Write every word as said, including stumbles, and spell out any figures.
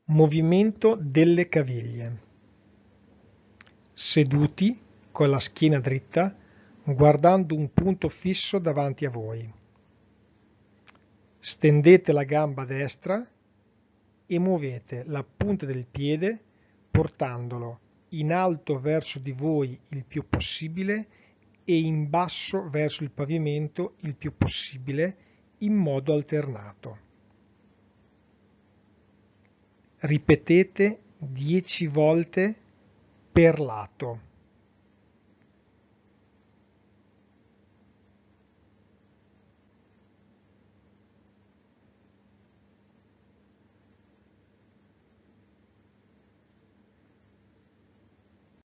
Movimento delle caviglie. Seduti con la schiena dritta, guardando un punto fisso davanti a voi. Stendete la gamba destra e muovete la punta del piede portandolo in alto verso di voi il più possibile e in basso verso il pavimento il più possibile in modo alternato. Ripetete dieci volte per lato.